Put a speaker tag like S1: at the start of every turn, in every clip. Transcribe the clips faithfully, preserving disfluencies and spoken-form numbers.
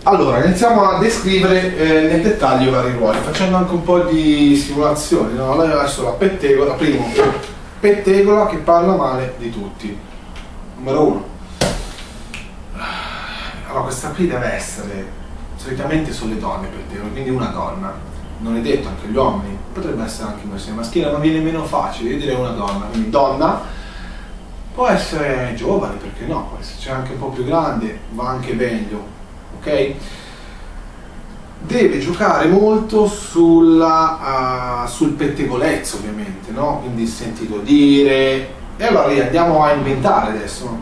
S1: Allora, iniziamo a descrivere eh, nel dettaglio i vari ruoli, facendo anche un po' di simulazioni, no? Allora, adesso la pettegola, primo, pettegola che parla male di tutti. Numero uno. Allora, questa qui deve essere, solitamente sono le donne pettegole, quindi una donna. Non è detto, anche gli uomini, potrebbe essere anche una versione maschile, ma viene meno facile, io direi una donna. Quindi donna, può essere giovane, perché no, può esserci anche un po' più grande, va anche meglio. Okay? Deve giocare molto sulla, uh, sul pettegolezzo, ovviamente, no? Quindi il sentito dire. E allora lì andiamo a inventare adesso.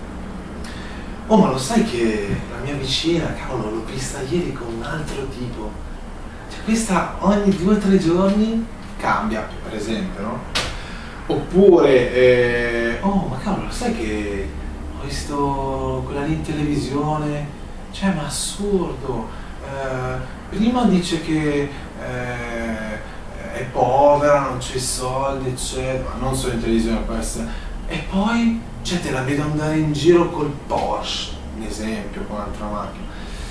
S1: Oh, ma lo sai che la mia vicina, cavolo, l'ho vista ieri con un altro tipo. Cioè, questa ogni due o tre giorni cambia, per esempio, no? Oppure, eh, oh, ma cavolo, lo sai che ho visto quella lì in televisione? Cioè, ma assurdo, eh, prima dice che eh, è povera, non c'è soldi, eccetera, ma non solo in televisione può essere, e poi cioè, te la vedo andare in giro col Porsche, un esempio, con un'altra macchina.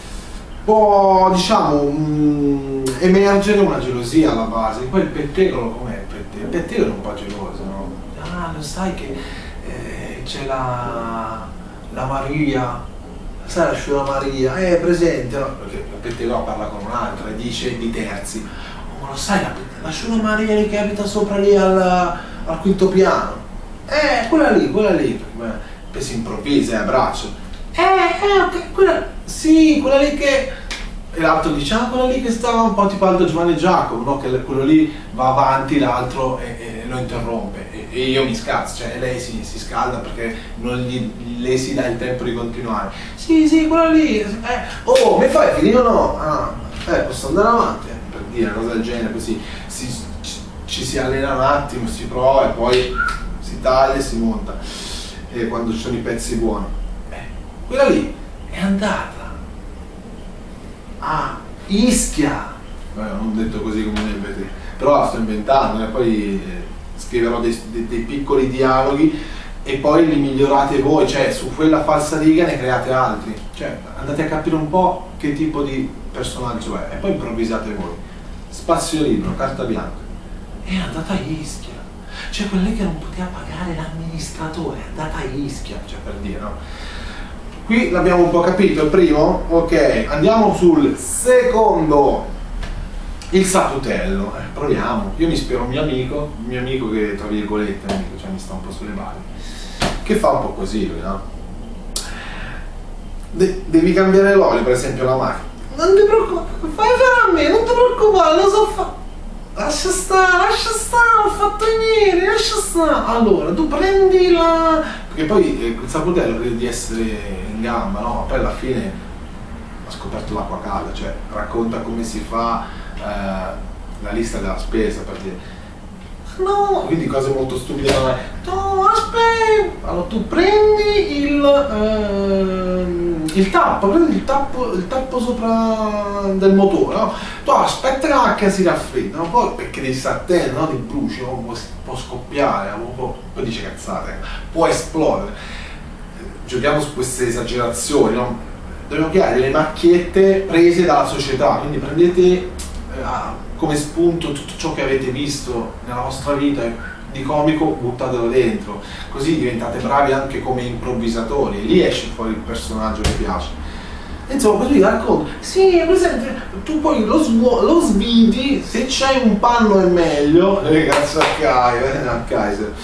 S1: Può, diciamo, mh, emergere una gelosia alla base. Poi il pettegolo, com'è il pettegolo? Il pettegolo è un po' geloso, no? Ah, lo sai che eh, c'è la, la Maria, sai la Sciura Maria, è presente, no? Perché il pettegolo parla con un'altra e dice di terzi. Oh, ma lo sai la, la Sciura Maria lì che abita sopra lì al, al quinto piano? Eh, quella lì, quella lì, perché si improvvisa e a braccio. Eh, eh, ok, quella, sì, quella lì che... E l'altro dice, ah, quella lì che stava un po' tipo Aldo Giovanni e Giacomo, no? Che quello lì va avanti, l'altro e, e lo interrompe. E, e io mi scazzo, cioè lei si, si scalda perché non gli, lei si dà il tempo di continuare. Sì, sì, quella lì, eh, oh, mi fai finire o no? Ah, eh, posso andare avanti, eh, per dire una cosa del genere, così si, ci, ci si allena un attimo, si prova e poi si taglia e si monta, e quando ci sono i pezzi buoni. Quella lì è andata a Ischia, eh, non detto così come vedete, però la sto inventando e poi eh, scriverò dei, dei, dei piccoli dialoghi e poi li migliorate voi, cioè su quella falsariga ne create altri, cioè andate a capire un po' che tipo di personaggio è e poi improvvisate voi. Spazio libero, carta bianca. È andata a Ischia, cioè quella lì che non poteva pagare l'amministratore, è andata a Ischia, cioè per dire, no? Qui l'abbiamo un po' capito, il primo, ok, andiamo sul secondo, il saputello, eh, proviamo, io mi ispiro a un mio amico, un mio amico che tra virgolette, amico, cioè mi sta un po' sulle balle, che fa un po' così lui, no? De devi cambiare l'olio, per esempio la macchina, non ti preoccupare, fai fare a me, non ti preoccupare, lo so fare. Lascia stare, lascia stare, ho fatto ieri, lascia stare. Allora, tu prendi la... Perché poi eh, il saputello crede di essere in gamba, no? Poi alla fine ha scoperto l'acqua calda, cioè racconta come si fa eh, la lista della spesa, per dire. No, quindi cose molto stupide. No, aspetta. Allora tu prendi il, ehm, il tappo, prendi il tappo, il tappo sopra del motore, no? Tu aspetta che la macchina si raffredda, no? Poi perché devi stare attento, no? Ti bruci, no? può, può scoppiare, può, poi dice cazzate, può esplodere. Giochiamo su queste esagerazioni, no? Dobbiamo creare delle macchiette prese dalla società, quindi prendete eh, come spunto tutto ciò che avete visto nella vostra vita di comico, buttatelo dentro, così diventate bravi anche come improvvisatori, e lì esce fuori il personaggio che piace. Insomma, così racconto, sì, è presente, tu poi lo, lo sviti, se c'hai un panno è meglio, eh, cazzo a Kaiser, a Kaiser.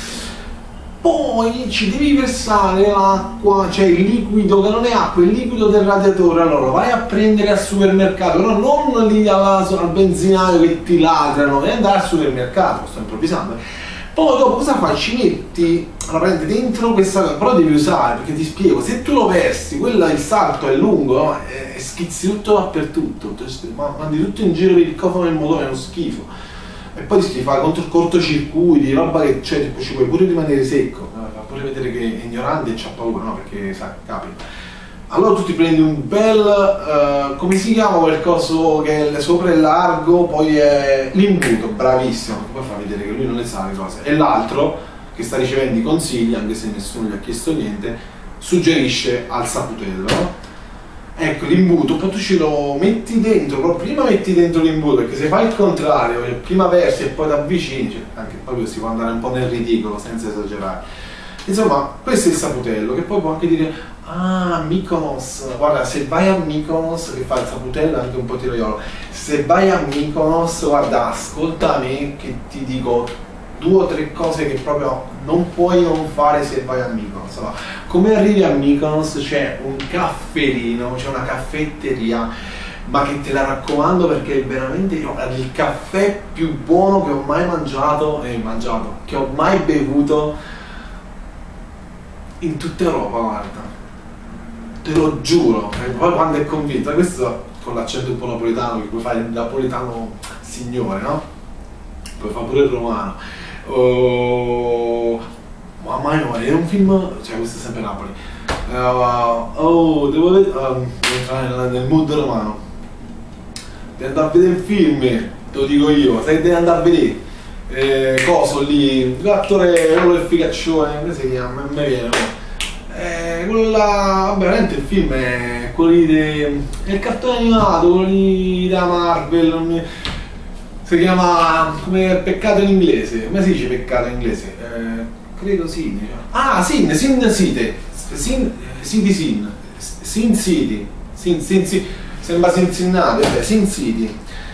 S1: Poi ci devi versare l'acqua, cioè il liquido che non è acqua, il liquido del radiatore, allora vai a prendere al supermercato, però non lì alla, al benzinaio che ti ladrano, e andare al supermercato, sto improvvisando. Poi dopo cosa fai? Ci metti, la prendi dentro questa cosa, però devi usare, perché ti spiego, se tu lo versi, quella, il salto è lungo, no? E schizzi tutto dappertutto, mandi tutto in giro per il cofano del motore, è uno schifo. E poi rischi di fare contro cortocircuiti, roba che cioè, tipo, ci puoi pure rimanere secco, no? Fa pure vedere che è ignorante e c'ha paura, no? Perché sa, capita. Allora tu ti prendi un bel, uh, come si chiama quel coso che è sopra è largo, poi è l'imbuto, bravissimo, poi fa vedere che lui non ne sa le cose. E l'altro, che sta ricevendo i consigli, anche se nessuno gli ha chiesto niente, suggerisce al saputello, no? Ecco, l'imbuto, poi tu ce lo metti dentro, però prima metti dentro l'imbuto, perché se fai il contrario, che prima versi e poi ti avvicini, cioè, anche poi si può andare un po' nel ridicolo, senza esagerare. Insomma, questo è il saputello, che poi può anche dire, ah, Mykonos, guarda, se vai a Mykonos, che fa il saputello è anche un po' tiraiolo, se vai a Mykonos, guarda, ascolta me che ti dico due o tre cose che proprio non puoi non fare se vai a Mykonos. Allora, come arrivi a Mykonos c'è un cafferino, c'è una caffetteria, ma che te la raccomando perché è veramente il caffè più buono che ho mai mangiato, eh, mangiato, che ho mai bevuto in tutta Europa, guarda. Te lo giuro, e poi quando è convinta, questo con l'accento un po' napoletano, che puoi fare il napoletano signore, no? Puoi fare pure il romano. Oh, mamma mia, è un film, cioè questo è sempre Napoli. Uh, oh, devo, vedere, uh, devo entrare nel, nel mood romano. Devi andare a vedere il film, te lo dico io, sai che devi andare a vedere. Eh, coso lì, l'attore, quello del figaccione, come si chiama? Non mi viene. Eh, quello là, vabbè, veramente il film è quello lì de, è il cartone animato, quello lì della Marvel, non mi, si chiama come peccato in inglese, come si dice peccato in inglese? Eh, credo Sin. Ah, Sin, Sin City, Sin, City Sin, Sin City, Sin, Sin, Sin, sembra Cincinnati, vabbè, Sin City.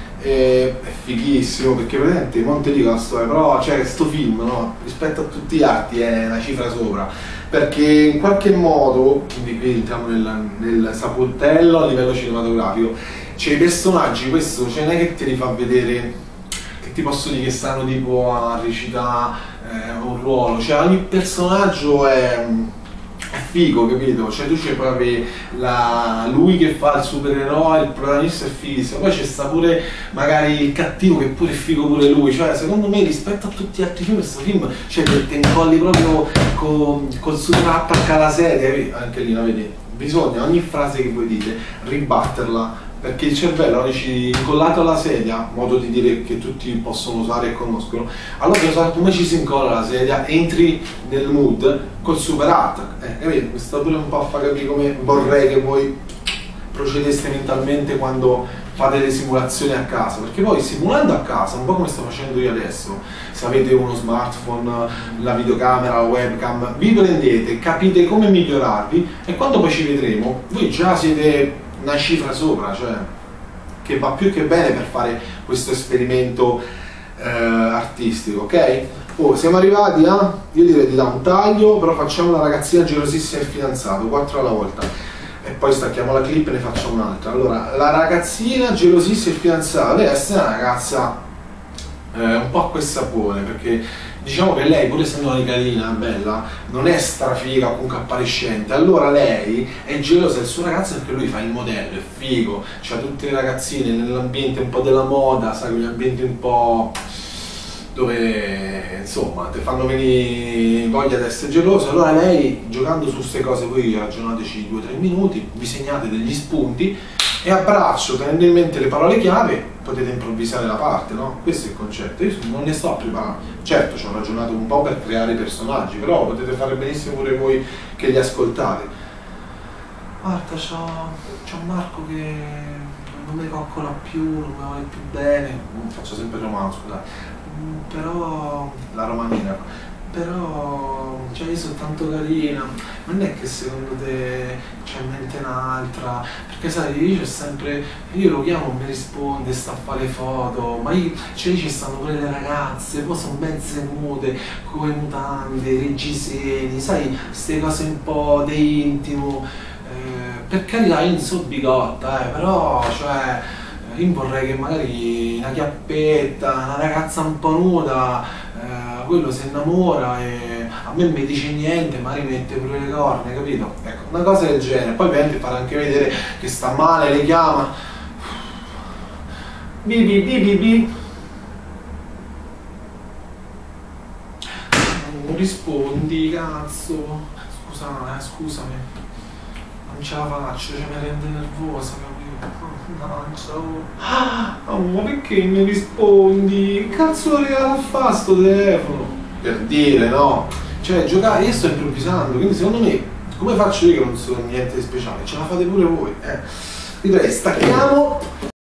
S1: Eh, è fighissimo perché praticamente non ti dico la storia, però cioè sto film, no? Rispetto a tutti gli altri è una cifra sopra, perché in qualche modo, quindi qui entriamo nel, nel saputello a livello cinematografico, c'è i personaggi, questo cioè non è che te li fa vedere, che ti posso dire che stanno tipo a recitare eh, un ruolo, cioè ogni personaggio è, è figo, capito? Cioè tu c'è proprio la, lui che fa il supereroe, il protagonista è fighissimo, poi c'è sta pure magari il cattivo che pure è figo pure lui, cioè secondo me rispetto a tutti gli altri film questo film cioè te, te incolli proprio con, col super attacca alla sedia, anche lì la vedi, bisogna ogni frase che voi dite ribatterla, perché il cervello dici incollato alla sedia, modo di dire che tutti possono usare e conoscono, allora per sapere come ci si incolla la sedia, entri nel mood col super attack, eh, capito? Questo pure un po' a far capire come vorrei che voi procedeste mentalmente quando fate le simulazioni a casa, perché poi simulando a casa, un po' come sto facendo io adesso, se avete uno smartphone, la videocamera, la webcam, vi prendete, capite come migliorarvi e quando poi ci vedremo, voi già siete una cifra sopra, cioè che va più che bene per fare questo esperimento eh, artistico, ok? Oh, siamo arrivati a, io direi di dare un taglio, però facciamo la ragazzina gelosissima e il fidanzato, quattro alla volta, e poi stacchiamo la clip e ne facciamo un'altra. Allora, la ragazzina gelosissima e il fidanzato deve essere una ragazza eh, un po' acqua e sapone, perché diciamo che lei, pur essendo una carina, bella, non è strafiga o comunque appariscente, allora lei è gelosa del suo ragazzo perché lui fa il modello, è figo, c'ha tutte le ragazzine nell'ambiente un po' della moda, sai, quegli ambienti un po' dove insomma ti fanno venire voglia di essere geloso, allora lei giocando su queste cose, voi ragionateci due o tre minuti, vi segnate degli spunti e a braccio, tenendo in mente le parole chiave, potete improvvisare la parte, no? Questo è il concetto, io non ne sto preparando, certo ci ho ragionato un po' per creare i personaggi, però potete fare benissimo pure voi che li ascoltate. Guarda, c'ho Marco che non mi coccola più, non mi vuole più bene, faccio sempre romano, scusate, però la romanina, però cioè io sono tanto carina, ma non è che secondo te c'è in mente un'altra, perché sai io c'è sempre, io lo chiamo mi risponde, sta a fare le foto, ma io, cioè ci stanno pure le ragazze, poi sono mezze nude, con le mutande, i reggiseni, sai, queste cose un po' di intimo, eh, per carità io non so bigotta, eh, però cioè io vorrei che magari una chiappetta, una ragazza un po' nuda, eh, quello si innamora e a me non mi dice niente, magari mette pure le corna, capito? Ecco, una cosa del genere, poi ovviamente farà anche vedere che sta male, le chiama, bi bi bi bi bi, non rispondi, cazzo, scusa, eh, scusami, non ce la faccio, cioè mi rende nervosa, capito? Oh, ma perché mi rispondi? Che cazzo regala fa sto telefono? Per dire, no? Cioè, giocare, io sto improvvisando, quindi secondo me come faccio io che non so niente di speciale? Ce la fate pure voi, eh. Quindi stacchiamo.